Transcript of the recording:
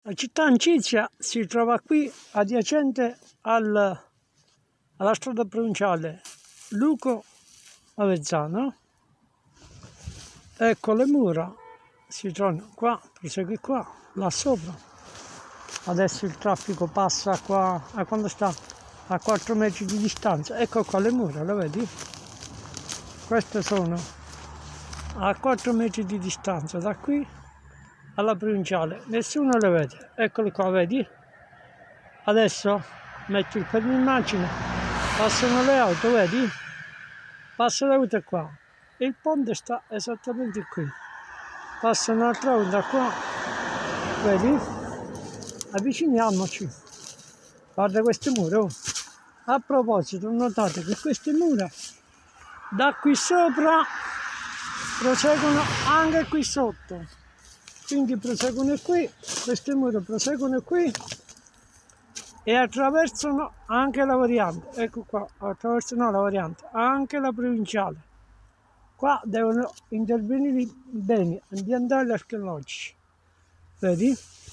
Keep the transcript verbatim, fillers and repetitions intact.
La città Ancizia si trova qui adiacente al, alla strada provinciale Luco-Avezzano. Ecco le mura, si trovano qua, prosegue qua, là sopra. Adesso il traffico passa qua, a quando sta a quattro metri di distanza. Ecco qua le mura, lo vedi? Queste sono a quattro metri di distanza da qui alla provinciale, nessuno le vede. Eccole qua, vedi? Adesso metti il fermo-immagine, passano le auto, vedi? Passano le auto qua. Il ponte sta esattamente qui. Passano un'altra auto da qua, vedi? Avviciniamoci. Guarda queste mura. Oh. A proposito, notate che queste mura da qui sopra proseguono anche qui sotto. Quindi proseguono qui, queste mura proseguono qui e attraversano anche la variante. Ecco qua, attraversano la variante, anche la provinciale. Qua devono intervenire beni ambientali e archeologici. Vedi?